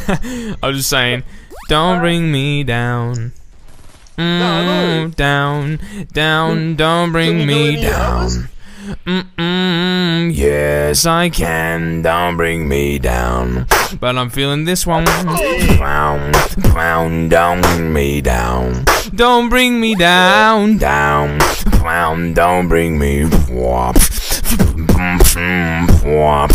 I was just saying, don't bring me down. Down, down, don't bring me down. Yes, I can, don't bring me down. But I'm feeling this one. Don't bring me down. Don't bring me down, down. Don't bring me.